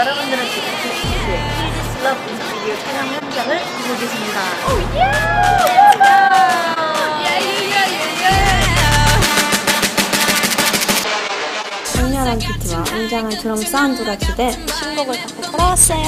여러분들은 지금 BTS의 Kill This Love 뮤직비디오 촬영 현장을 보고 계십니다. 강렬한 비트와 웅장한 드럼 사운드가 기대 신곡을 갖고 돌아왔어요.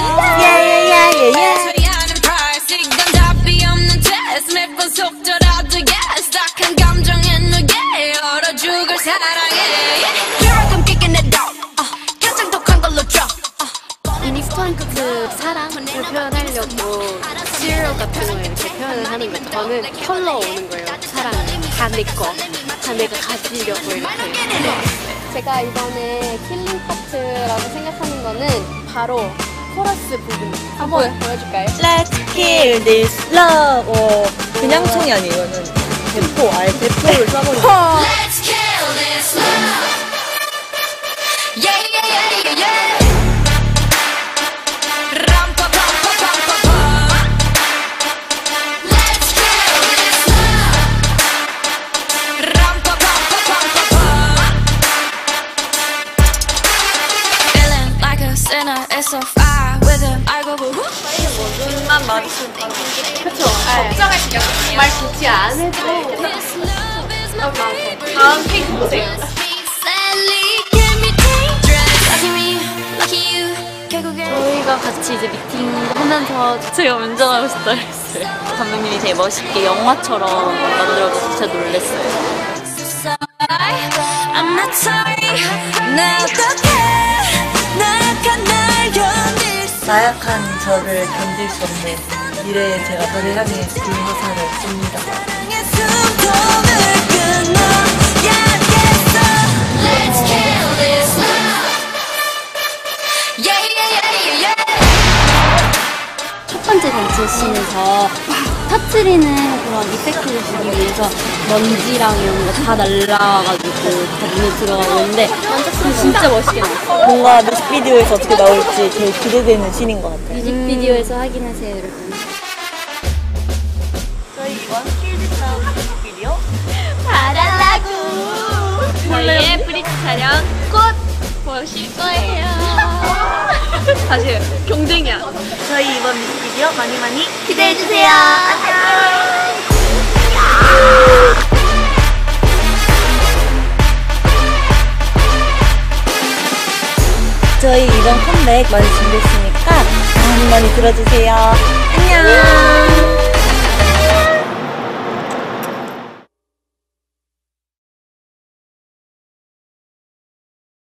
인스턴트 사랑을 표현하려고 시리얼 같은 거 이렇게 표현을 하는 거예요. 저는 컬러 오는 거예요. 사랑 다 내 거, 다 내가 가지려고 이렇게. 제가 이번에 킬링 파트라고 생각하는 거는 바로 코러스 부분. 한번 보여줄까요? Let's kill this love. 그냥 총이 아니에요. 이거는 대포, 대포를 쏴버리는 거예요. Let's kill this love. Yeah, yeah, yeah, yeah, yeah. So far with him, I go boo. 눈만 마주치면 땡기게. 그쵸? 걱정할게요. 말 굳이 안 해도. 다음 픽 보세요. 저희가 같이 이제 미팅 하면서 제가 운전하고 싶다 했어요. 감독님이 되게 멋있게 영화처럼 만들어줘서 진짜 놀랐어요. I'm not sorry. 나 어떡해? 나약한 저를 견딜 수 없는 미래의 제가 저를 향해 그 화살을 쏩니다. 첫 번째 댄스 씬에서 막 터트리는 그런 이펙트를 주기 위해서 먼지랑 이런 거 다 날라가지고 다 눈에 들어가고 있는데 진짜 멋있게 나왔어요. 뭔가 뮤직비디오에서 어떻게 나올지 되게 기대되는 씬인 것 같아요. 뮤직비디오에서 확인하세요, 여러분. 저희 이번 킬디스 뮤직비디오 봐달라고! 저희의 브릿지 촬영 곧 보실 거예요. 다시 경쟁이야. 저희 이번 뮤직비디오 많이 많이 기대해주세요. 안녕! 저희 이번 컴백 많이 준비했으니까 많이 많이 들어주세요. 안녕.